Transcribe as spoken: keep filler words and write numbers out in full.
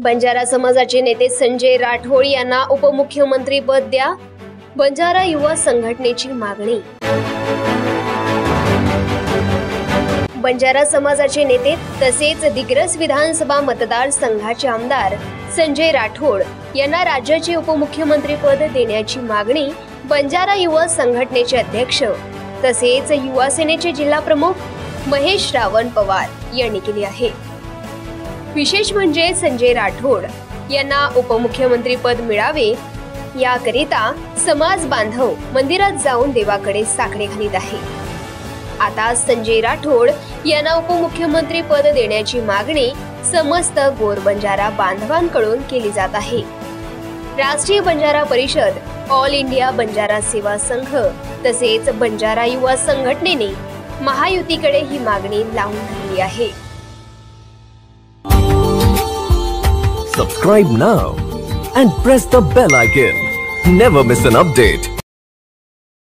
बंजारा समाजाचे नेते संजय राठोड यांना उपमुख्यमंत्री पद द्या, बंजारा युवा संघटनेची मागणी। बंजारा समाजाचे नेते तसेच दिग्रस विधानसभा मतदारसंघाचे आमदार संजय राठोड यांना राज्याचे उपमुख्यमंत्री पद देण्याची मागणी बंजारा युवा संघटनेचे अध्यक्ष तसेच युवा सेनेचे जिल्हा प्रमुख महेश रावण पवार यांनी केली आहे। विशेष म्हणजे संजय राठोड यांना उपमुख्यमंत्री पद मिळावे याकरिता समाज बांधव मंदिरात जाऊन देवाकडे साकडे घालीत आहे। आता संजय राठोड यांना उपमुख्यमंत्री पद देण्याची मागणी समस्त गोर बंजारा बांधवांकडून केली जात आहे। राष्ट्रीय बंजारा परिषद, ऑल इंडिया बंजारा सेवा संघ तसेच बंजारा युवा संघटनेने महायुतीकडे ही मागणी लावून धरली आहे। Subscribe now and press the bell icon. Never miss an update.